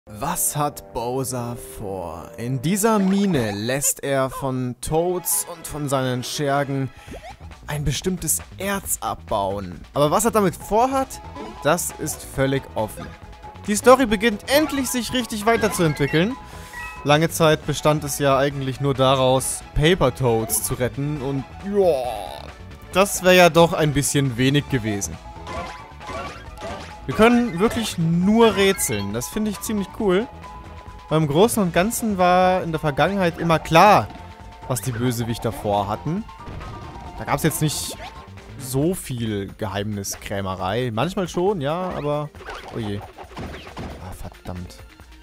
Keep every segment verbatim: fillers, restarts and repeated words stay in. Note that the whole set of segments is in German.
Was hat Bowser vor? In dieser Mine lässt er von Toads und von seinen Schergen ein bestimmtes Erz abbauen. Aber was er damit vorhat, das ist völlig offen. Die Story beginnt endlich sich richtig weiterzuentwickeln. Lange Zeit bestand es ja eigentlich nur daraus, Paper Toads zu retten und ja, das wäre ja doch ein bisschen wenig gewesen. Wir können wirklich nur rätseln. Das finde ich ziemlich cool. Beim Großen und Ganzen war in der Vergangenheit immer klar, was die Bösewichter vorhatten. Da gab es jetzt nicht so viel Geheimniskrämerei. Manchmal schon, ja, aber... Oh je. Ah, verdammt.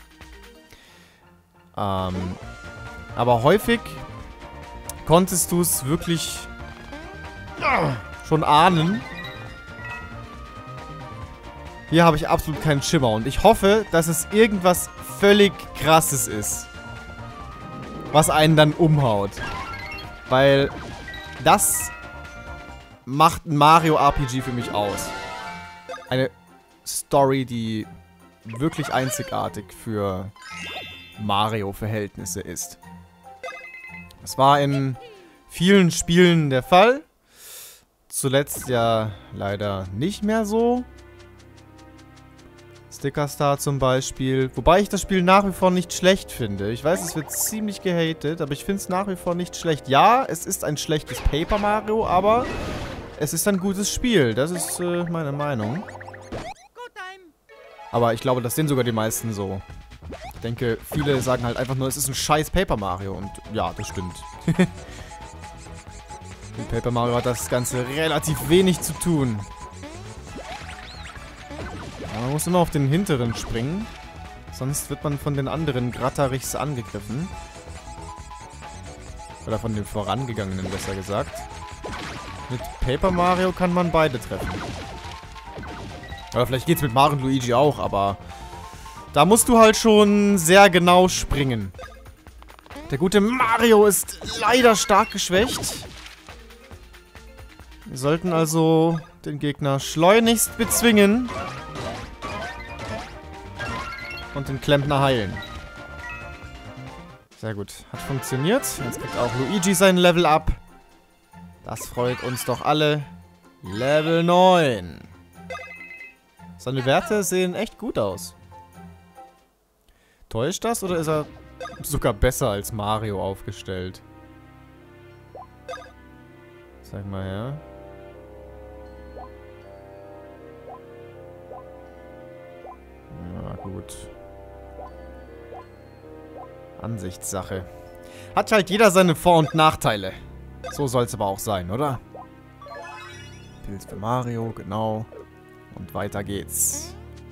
Ähm, aber häufig konntest du es wirklich äh, schon ahnen. Hier habe ich absolut keinen Schimmer und ich hoffe, dass es irgendwas völlig Krasses ist, was einen dann umhaut. Weil das macht ein Mario R P G für mich aus. Eine Story, die wirklich einzigartig für Mario-Verhältnisse ist. Das war in vielen Spielen der Fall. Zuletzt ja leider nicht mehr so. Sticker Star zum Beispiel. Wobei ich das Spiel nach wie vor nicht schlecht finde. Ich weiß, es wird ziemlich gehatet, aber ich finde es nach wie vor nicht schlecht. Ja, es ist ein schlechtes Paper Mario, aber es ist ein gutes Spiel. Das ist äh, meine Meinung. Aber ich glaube, das sehen sogar die meisten so. Ich denke, viele sagen halt einfach nur, es ist ein scheiß Paper Mario. Und ja, das stimmt. Mit Paper Mario hat das Ganze relativ wenig zu tun. Man muss immer auf den hinteren springen. Sonst wird man von den anderen Grattarichs angegriffen. Oder von den vorangegangenen, besser gesagt. Mit Paper Mario kann man beide treffen. Oder vielleicht geht's mit Mario und Luigi auch, aber... Da musst du halt schon sehr genau springen. Der gute Mario ist leider stark geschwächt. Wir sollten also den Gegner schleunigst bezwingen. Und den Klempner heilen. Sehr gut. Hat funktioniert. Jetzt kriegt auch Luigi sein Level up. Das freut uns doch alle. Level neun. Seine Werte sehen echt gut aus. Täuscht das oder ist er sogar besser als Mario aufgestellt? Sag mal her. Ja, gut. Ansichtssache. Hat halt jeder seine Vor- und Nachteile. So soll es aber auch sein, oder? Pilz für Mario, genau. Und weiter geht's.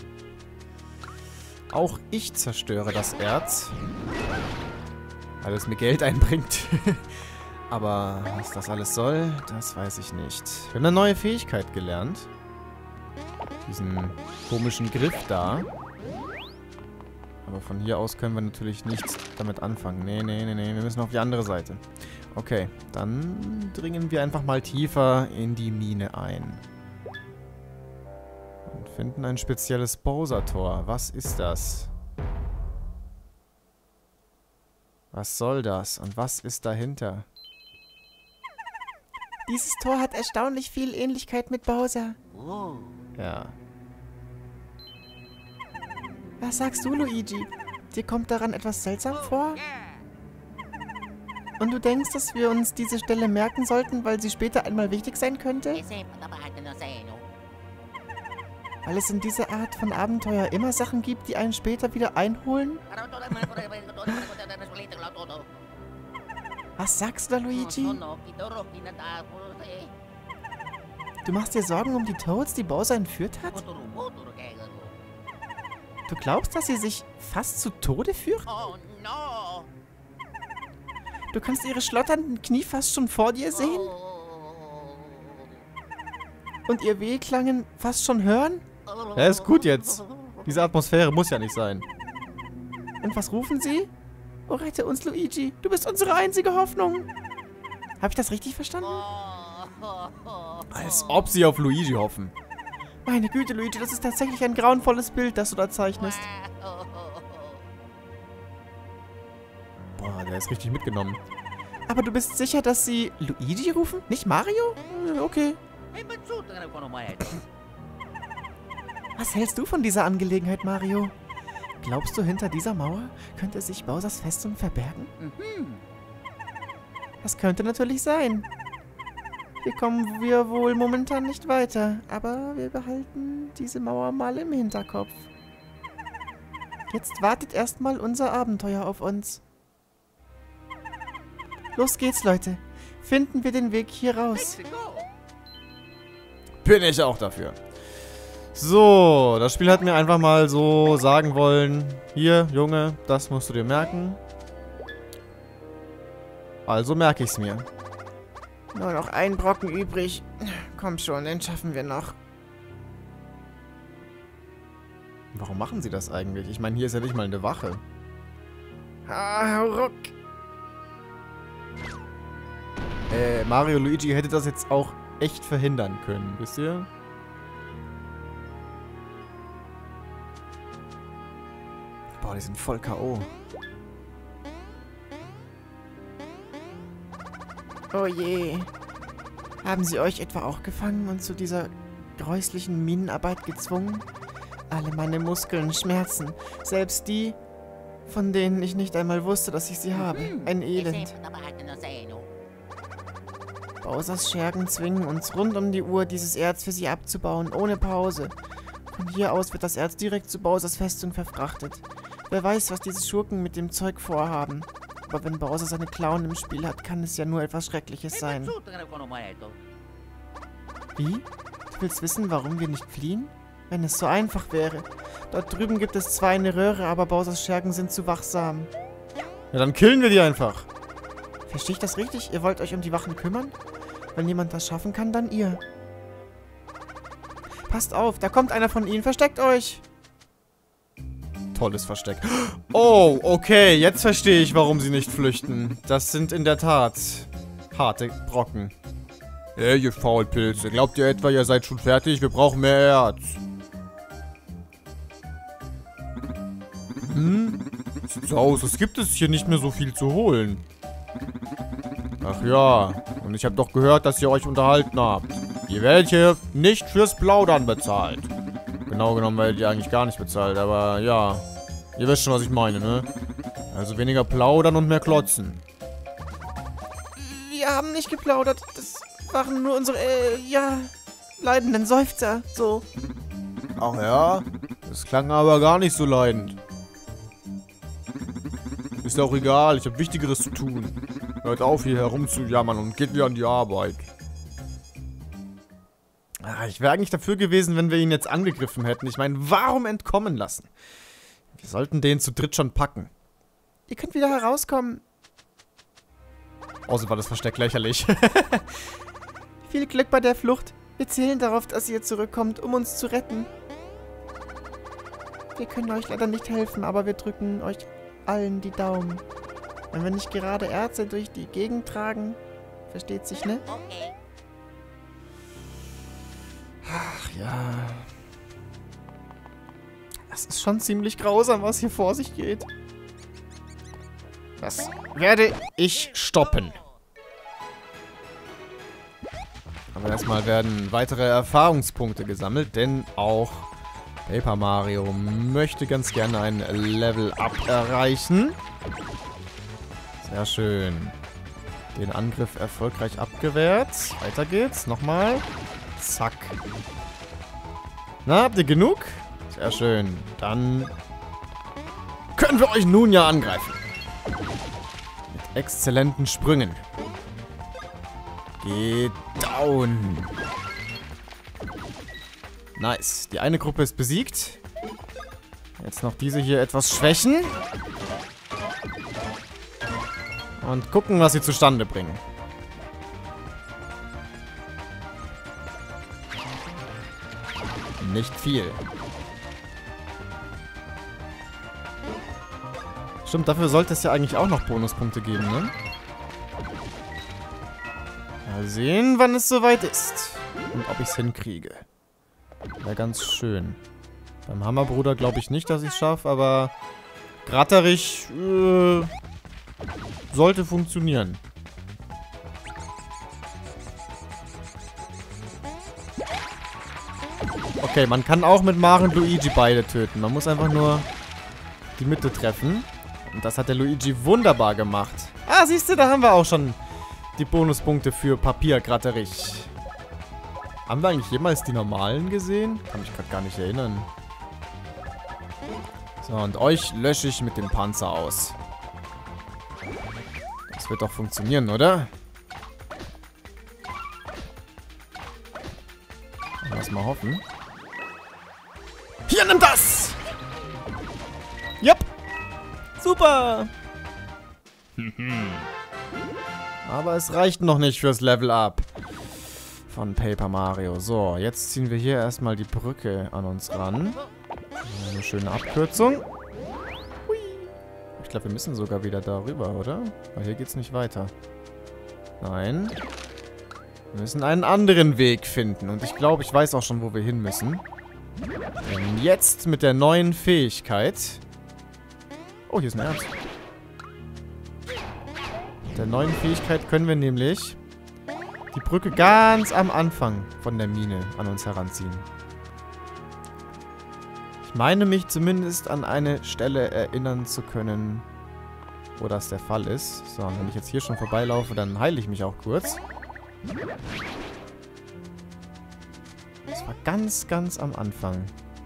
Auch ich zerstöre das Erz. Weil es mir Geld einbringt. Aber was das alles soll, das weiß ich nicht. Wir haben eine neue Fähigkeit gelernt. Diesen komischen Griff da. Aber von hier aus können wir natürlich nichts damit anfangen. Nee, nee, nee, nee. Wir müssen auf die andere Seite. Okay, dann dringen wir einfach mal tiefer in die Mine ein. Und finden ein spezielles Bowser-Tor. Was ist das? Was soll das? Und was ist dahinter? Dieses Tor hat erstaunlich viel Ähnlichkeit mit Bowser. Ja. Was sagst du, Luigi? Dir kommt daran etwas seltsam vor? Und du denkst, dass wir uns diese Stelle merken sollten, weil sie später einmal wichtig sein könnte? Weil es in dieser Art von Abenteuer immer Sachen gibt, die einen später wieder einholen? Was sagst du da, Luigi? Du machst dir Sorgen um die Toads, die Bowser entführt hat? Du glaubst, dass sie sich fast zu Tode führt? Du kannst ihre schlotternden Knie fast schon vor dir sehen? Und ihr Wehklangen fast schon hören? Ja, ist gut jetzt. Diese Atmosphäre muss ja nicht sein. Und was rufen sie? Oh, rette uns, Luigi. Du bist unsere einzige Hoffnung. Habe ich das richtig verstanden? Als ob sie auf Luigi hoffen. Meine Güte, Luigi, das ist tatsächlich ein grauenvolles Bild, das du da zeichnest. Ah, der ist richtig mitgenommen. Aber du bist sicher, dass sie Luigi rufen? Nicht Mario? Äh, Okay. Was hältst du von dieser Angelegenheit, Mario? Glaubst du, hinter dieser Mauer könnte sich Bowsers Festung verbergen? Das könnte natürlich sein. Hier kommen wir wohl momentan nicht weiter, aber wir behalten diese Mauer mal im Hinterkopf. Jetzt wartet erstmal unser Abenteuer auf uns. Los geht's, Leute. Finden wir den Weg hier raus. Bin ich auch dafür. So, das Spiel hat mir einfach mal so sagen wollen, hier, Junge, das musst du dir merken. Also merke ich's mir. Nur noch ein Brocken übrig. Komm schon, den schaffen wir noch. Warum machen sie das eigentlich? Ich meine, hier ist ja nicht mal eine Wache. Ah, ruck. Äh, Mario Luigi hätte das jetzt auch echt verhindern können, wisst ihr? Boah, die sind voll K O Oh je. Haben sie euch etwa auch gefangen und zu dieser gräuslichen Minenarbeit gezwungen? Alle meine Muskeln schmerzen. Selbst die, von denen ich nicht einmal wusste, dass ich sie habe. Ein Elend. Bowsers Schergen zwingen uns rund um die Uhr, dieses Erz für sie abzubauen, ohne Pause. Von hier aus wird das Erz direkt zu Bowsers Festung verfrachtet. Wer weiß, was diese Schurken mit dem Zeug vorhaben. Aber wenn Bowser seine Klauen im Spiel hat, kann es ja nur etwas Schreckliches sein. Wie? Du willst wissen, warum wir nicht fliehen? Wenn es so einfach wäre. Dort drüben gibt es zwar eine Röhre, aber Bowsers Schergen sind zu wachsam. Ja, dann killen wir die einfach. Verstehe ich das richtig? Ihr wollt euch um die Wachen kümmern? Wenn jemand das schaffen kann, dann ihr. Passt auf, da kommt einer von ihnen. Versteckt euch! Tolles Versteck. Oh, okay, jetzt verstehe ich, warum sie nicht flüchten. Das sind in der Tat harte Brocken. Ey, ihr Faulpilze, glaubt ihr etwa, ihr seid schon fertig? Wir brauchen mehr Erz. Hm? Sieht so aus, als gibt es hier nicht mehr so viel zu holen. Ach ja, und ich habe doch gehört, dass ihr euch unterhalten habt. Ihr werdet hier nicht fürs Plaudern bezahlt. Genau genommen werdet ihr eigentlich gar nicht bezahlt, aber ja. Ihr wisst schon, was ich meine, ne? Also weniger plaudern und mehr klotzen. Wir haben nicht geplaudert. Das waren nur unsere, äh, ja, leidenden Seufzer. So. Ach ja? Das klang aber gar nicht so leidend. Ist ja auch egal, ich habe Wichtigeres zu tun. Hört auf, hier herumzujammern und geht wieder an die Arbeit. Ah, ich wäre eigentlich dafür gewesen, wenn wir ihn jetzt angegriffen hätten. Ich meine, warum entkommen lassen? Wir sollten den zu dritt schon packen. Ihr könnt wieder herauskommen. Außer war das Versteck lächerlich. Viel Glück bei der Flucht. Wir zählen darauf, dass ihr zurückkommt, um uns zu retten. Wir können euch leider nicht helfen, aber wir drücken euch allen die Daumen. Wenn wir nicht gerade Erze durch die Gegend tragen, versteht sich, ne? Okay. Ach ja. Das ist schon ziemlich grausam, was hier vor sich geht. Das werde ich stoppen. Aber erstmal werden weitere Erfahrungspunkte gesammelt, denn auch Paper Mario möchte ganz gerne ein Level-Up erreichen. Sehr schön. Den Angriff erfolgreich abgewehrt. Weiter geht's. Nochmal. Zack. Na, habt ihr genug? Sehr schön. Dann können wir euch nun ja angreifen. Mit exzellenten Sprüngen. Geht down. Nice. Die eine Gruppe ist besiegt. Jetzt noch diese hier etwas schwächen. Und gucken, was sie zustande bringen. Nicht viel. Stimmt, dafür sollte es ja eigentlich auch noch Bonuspunkte geben, ne? Mal sehen, wann es soweit ist. Und ob ich es hinkriege. Wäre ganz schön. Beim Hammerbruder glaube ich nicht, dass ich es schaffe, aber Gratterich, äh, sollte funktionieren. Okay, man kann auch mit Mario und Luigi beide töten. Man muss einfach nur die Mitte treffen. Und das hat der Luigi wunderbar gemacht. Ah, siehst du, da haben wir auch schon die Bonuspunkte für Papierkratterich. Haben wir eigentlich jemals die normalen gesehen? Kann mich gerade gar nicht erinnern. So, und euch lösche ich mit dem Panzer aus. Das wird doch funktionieren, oder? Lass mal hoffen. Hier, nimm das! Jupp! Super! Aber es reicht noch nicht fürs Level Up von Paper Mario. So, jetzt ziehen wir hier erstmal die Brücke an uns ran. Eine schöne Abkürzung. Ich glaube, wir müssen sogar wieder darüber, oder? Weil hier geht's nicht weiter. Nein. Wir müssen einen anderen Weg finden. Und ich glaube, ich weiß auch schon, wo wir hin müssen. Denn jetzt mit der neuen Fähigkeit... Oh, hier ist ein Ernst. Mit der neuen Fähigkeit können wir nämlich die Brücke ganz am Anfang von der Mine an uns heranziehen. Ich meine mich zumindest an eine Stelle erinnern zu können, wo das der Fall ist. So, und wenn ich jetzt hier schon vorbeilaufe, dann heile ich mich auch kurz. Das war ganz, ganz am Anfang.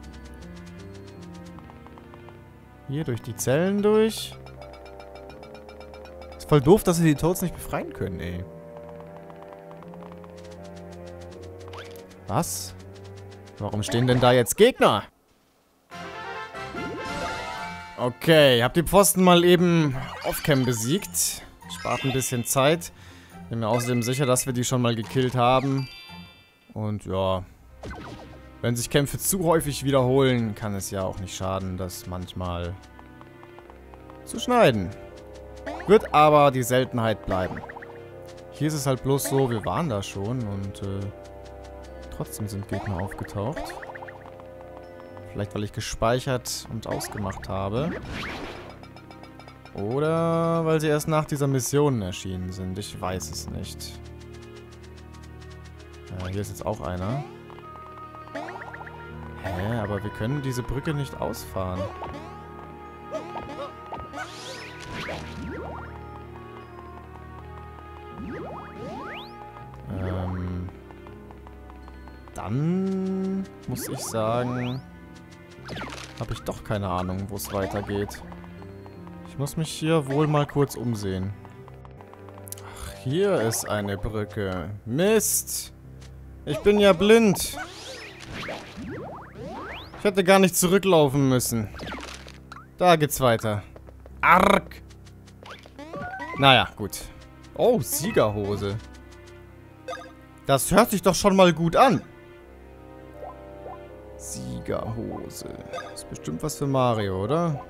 Hier durch die Zellen durch. Ist voll doof, dass sie die Toads nicht befreien können, ey. Was? Warum stehen denn da jetzt Gegner? Okay, hab die Pfosten mal eben off-cam besiegt. Spart ein bisschen Zeit. Bin mir außerdem sicher, dass wir die schon mal gekillt haben. Und ja, wenn sich Kämpfe zu häufig wiederholen, kann es ja auch nicht schaden, das manchmal zu schneiden. Wird aber die Seltenheit bleiben. Hier ist es halt bloß so, wir waren da schon und äh, trotzdem sind Gegner aufgetaucht. Vielleicht, weil ich gespeichert und ausgemacht habe. Oder weil sie erst nach dieser Mission erschienen sind. Ich weiß es nicht. Ja, hier ist jetzt auch einer. Hä, aber wir können diese Brücke nicht ausfahren. Ähm... Dann muss ich sagen... habe ich doch keine Ahnung, wo es weitergeht. Ich muss mich hier wohl mal kurz umsehen. Ach, hier ist eine Brücke. Mist! Ich bin ja blind. Ich hätte gar nicht zurücklaufen müssen. Da geht's weiter. Arg! Naja, gut. Oh, Siegerhose. Das hört sich doch schon mal gut an. Siegerhose. Ist bestimmt was für Mario, oder?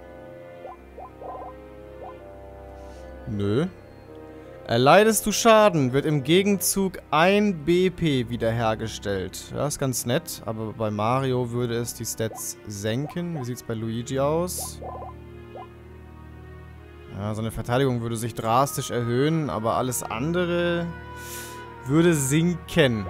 Nö. Erleidest du Schaden, wird im Gegenzug ein B P wiederhergestellt. Ja, ist ganz nett, aber bei Mario würde es die Stats senken. Wie sieht es bei Luigi aus? Ja, seine Verteidigung würde sich drastisch erhöhen, aber alles andere würde sinken.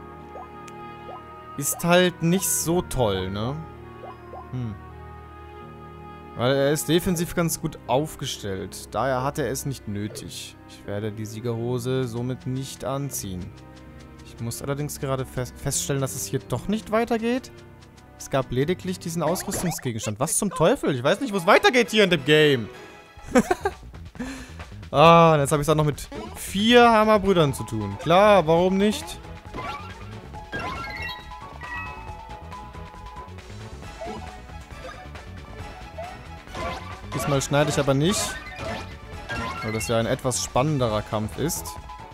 Ist halt nicht so toll, ne? Hm. Weil er ist defensiv ganz gut aufgestellt. Daher hat er es nicht nötig. Ich werde die Siegerhose somit nicht anziehen. Ich muss allerdings gerade fest feststellen, dass es hier doch nicht weitergeht. Es gab lediglich diesen Ausrüstungsgegenstand. Was zum Teufel? Ich weiß nicht, wo es weitergeht hier in dem Game. Ah, und jetzt habe ich es auch noch mit vier Hammerbrüdern zu tun. Klar, warum nicht? Diesmal schneide ich aber nicht, weil das ja ein etwas spannenderer Kampf ist.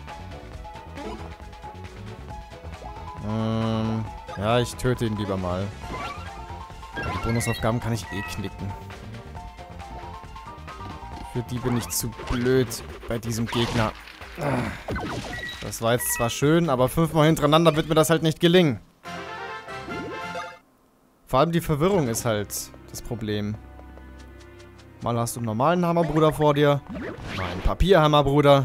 Ähm, ja, ich töte ihn lieber mal. Die Bonusaufgaben kann ich eh knicken. Für die bin ich zu blöd bei diesem Gegner. Das war jetzt zwar schön, aber fünfmal hintereinander wird mir das halt nicht gelingen. Vor allem die Verwirrung ist halt das Problem. Mal hast du einen normalen Hammerbruder vor dir. Mal einen Papierhammerbruder.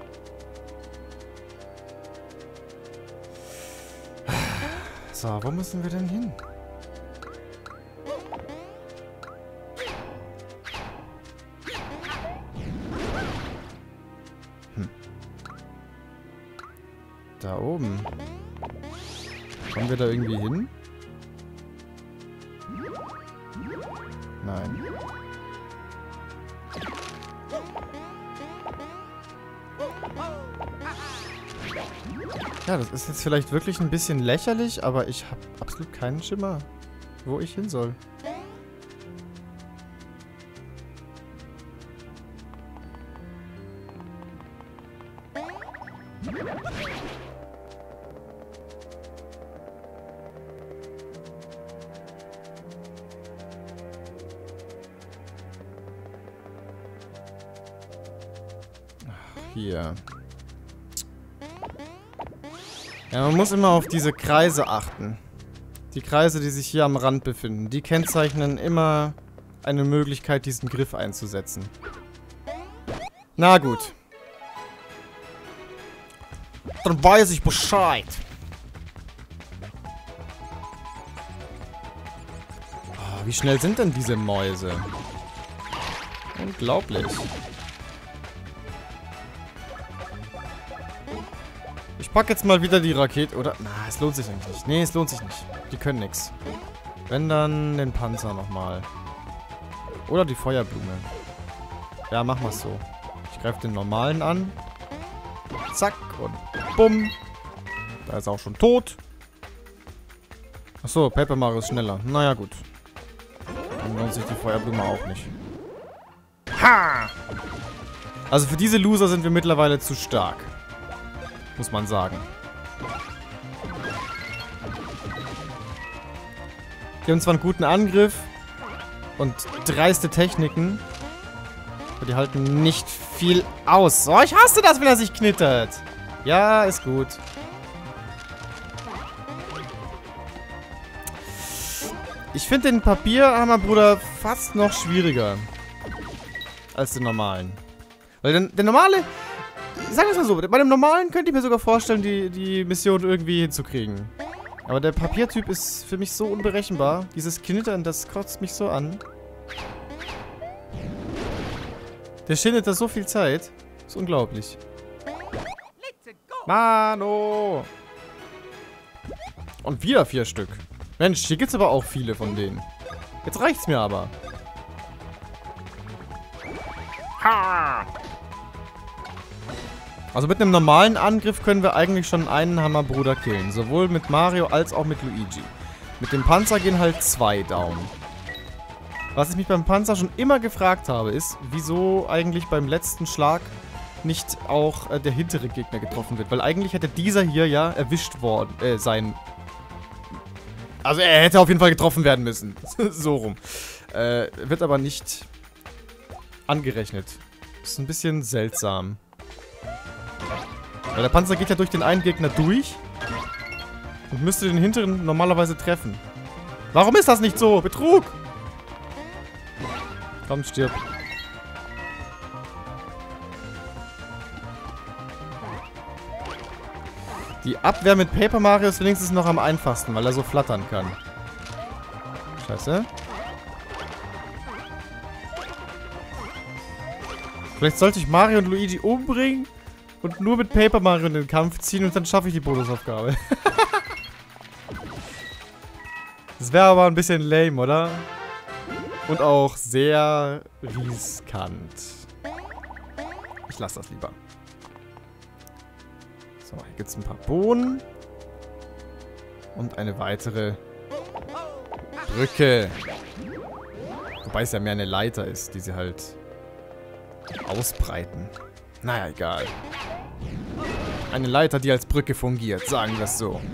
So, wo müssen wir denn hin? Hm. Da oben. Kommen wir da irgendwie hin? Nein. Ja, das ist jetzt vielleicht wirklich ein bisschen lächerlich, aber ich habe absolut keinen Schimmer, wo ich hin soll. Hier. Ja, man muss immer auf diese Kreise achten. Die Kreise, die sich hier am Rand befinden, die kennzeichnen immer eine Möglichkeit, diesen Griff einzusetzen. Na gut. Dann weiß ich Bescheid. Oh, wie schnell sind denn diese Mäuse? Unglaublich. Ich pack jetzt mal wieder die Rakete, oder? Na, es lohnt sich eigentlich nicht. Nee, es lohnt sich nicht. Die können nix. Wenn, dann den Panzer nochmal. Oder die Feuerblume. Ja, machen wir es so. Ich greife den normalen an. Zack und bumm. Da ist er auch schon tot. Achso, Paper Mario ist schneller. Naja, gut. Dann lohnt sich die Feuerblume auch nicht. Ha! Also für diese Loser sind wir mittlerweile zu stark. Muss man sagen. Die haben zwar einen guten Angriff und dreiste Techniken, aber die halten nicht viel aus. Oh, ich hasse das, wenn er sich knittert. Ja, ist gut. Ich finde den Papierhammerbruder fast noch schwieriger als den normalen. Weil der, der normale... Sagen wir es mal so, bei dem normalen könnte ich mir sogar vorstellen, die, die Mission irgendwie hinzukriegen. Aber der Papiertyp ist für mich so unberechenbar. Dieses Knittern, das kotzt mich so an. Der schindet da so viel Zeit. Das ist unglaublich. Mano! Und wieder vier Stück. Mensch, hier gibt's aber auch viele von denen. Jetzt reicht's mir aber. Ha! Also mit einem normalen Angriff können wir eigentlich schon einen Hammerbruder killen. Sowohl mit Mario als auch mit Luigi. Mit dem Panzer gehen halt zwei Daumen. Was ich mich beim Panzer schon immer gefragt habe, ist, wieso eigentlich beim letzten Schlag nicht auch äh, der hintere Gegner getroffen wird. Weil eigentlich hätte dieser hier ja erwischt worden äh, sein. Also er hätte auf jeden Fall getroffen werden müssen. So rum. Äh, wird aber nicht angerechnet. Ist ein bisschen seltsam. Weil der Panzer geht ja durch den einen Gegner durch und müsste den hinteren normalerweise treffen. Warum ist das nicht so? Betrug! Komm, stirb. Die Abwehr mit Paper Mario ist wenigstens noch am einfachsten, weil er so flattern kann. Scheiße. Vielleicht sollte ich Mario und Luigi umbringen und nur mit Paper Mario in den Kampf ziehen und dann schaffe ich die Bonusaufgabe. Das wäre aber ein bisschen lame, oder? Und auch sehr riskant. Ich lasse das lieber. So, hier gibt es ein paar Bohnen. Und eine weitere Brücke. Wobei es ja mehr eine Leiter ist, die sie halt ausbreiten. Naja, egal. Eine Leiter, die als Brücke fungiert, sagen wir es so.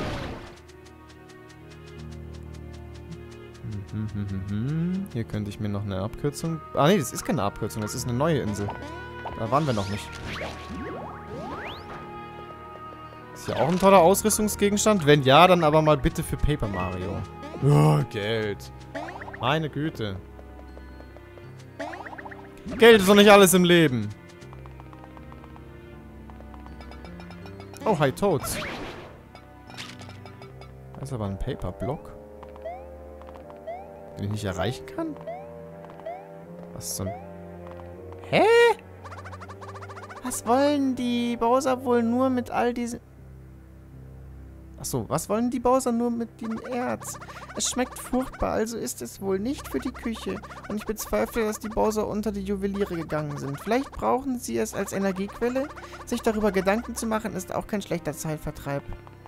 Hier könnte ich mir noch eine Abkürzung... Ah nee, das ist keine Abkürzung, das ist eine neue Insel. Da waren wir noch nicht. Ist ja auch ein toller Ausrüstungsgegenstand. Wenn ja, dann aber mal bitte für Paper Mario. Oh, Geld. Meine Güte. Geld ist doch nicht alles im Leben. Oh, hi Toads. Da ist aber ein Paperblock, den ich nicht erreichen kann. Was zum... Hä? Was wollen die Bowser wohl nur mit all diesen... Achso, was wollen die Bowser nur mit dem Erz? Es schmeckt furchtbar, also ist es wohl nicht für die Küche. Und ich bezweifle, dass die Bowser unter die Juweliere gegangen sind. Vielleicht brauchen sie es als Energiequelle? Sich darüber Gedanken zu machen, ist auch kein schlechter Zeitvertreib.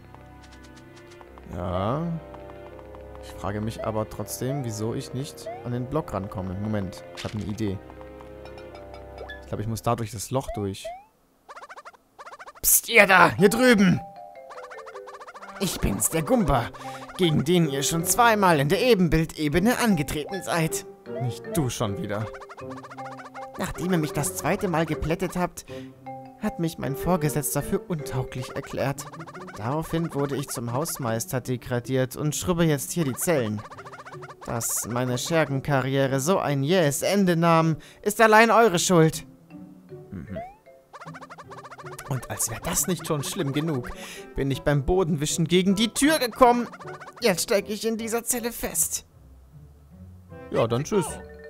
Ja. Ich frage mich aber trotzdem, wieso ich nicht an den Block rankomme. Moment, ich habe eine Idee. Ich glaube, ich muss da durch das Loch durch. Psst, ihr da, hier drüben! Ich bin's, der Gumba, gegen den ihr schon zweimal in der Ebenbildebene angetreten seid. Nicht du schon wieder. Nachdem ihr mich das zweite Mal geplättet habt, hat mich mein Vorgesetzter für untauglich erklärt. Daraufhin wurde ich zum Hausmeister degradiert und schrubbe jetzt hier die Zellen. Dass meine Schergenkarriere so ein jähes Ende nahm, ist allein eure Schuld. Mhm. Und als wäre das nicht schon schlimm genug, bin ich beim Bodenwischen gegen die Tür gekommen. Jetzt stecke ich in dieser Zelle fest. Ja, dann tschüss.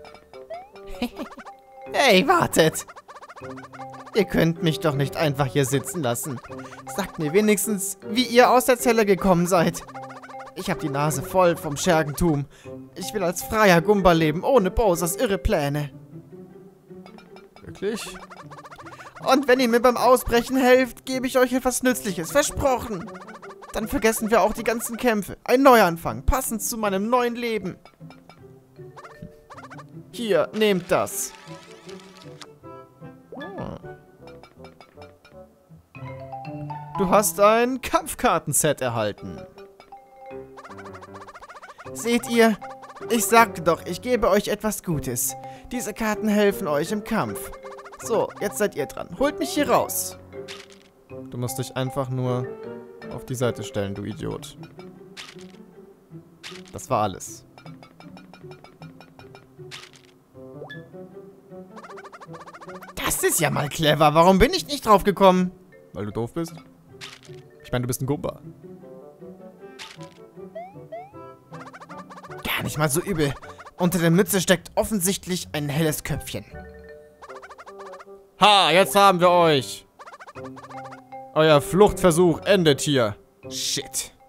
Hey, wartet! Ihr könnt mich doch nicht einfach hier sitzen lassen. Sagt mir wenigstens, wie ihr aus der Zelle gekommen seid. Ich habe die Nase voll vom Schergentum. Ich will als freier Gumba leben, ohne Bowsers irre Pläne. Wirklich? Und wenn ihr mir beim Ausbrechen helft, gebe ich euch etwas Nützliches. Versprochen. Dann vergessen wir auch die ganzen Kämpfe. Ein Neuanfang, passend zu meinem neuen Leben. Hier, nehmt das. Oh. Du hast ein Kampfkartenset erhalten. Seht ihr? Ich sagte doch, ich gebe euch etwas Gutes. Diese Karten helfen euch im Kampf. So, jetzt seid ihr dran. Holt mich hier raus. Du musst dich einfach nur auf die Seite stellen, du Idiot. Das war alles. Das ist ja mal clever. Warum bin ich nicht drauf gekommen? Weil du doof bist? Ich meine, du bist ein Gumba. Gar nicht mal so übel. Unter der Mütze steckt offensichtlich ein helles Köpfchen. Ha, jetzt haben wir euch. Euer Fluchtversuch endet hier. Shit.